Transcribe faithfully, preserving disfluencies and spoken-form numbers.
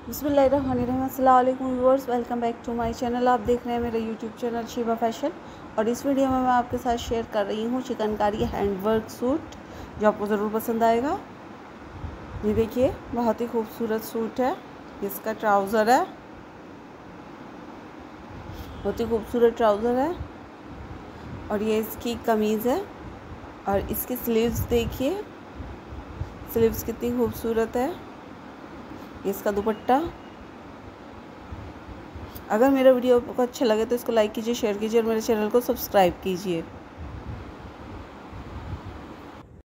बिस्मिल्लाहिर्रहमानिर्रहीम। अस्सलाम वालेकुम viewers, welcome back to my channel. आप देख रहे हैं मेरा यूट्यूब चैनल शिवा फैशन। और इस वीडियो में मैं आपके साथ शेयर कर रही हूँ चिकनकारी हैंडवर्क सूट, जो आपको ज़रूर पसंद आएगा। ये देखिए, बहुत ही खूबसूरत सूट है। इसका ट्राउज़र है, बहुत ही खूबसूरत ट्राउज़र है। और ये इसकी कमीज़ है। और इसकी स्लीव्स देखिए, स्लीव्स कितनी खूबसूरत है। इसका दुपट्टा। अगर मेरा वीडियो आपको अच्छा लगे तो इसको लाइक कीजिए, शेयर कीजिए और मेरे चैनल को सब्सक्राइब कीजिए।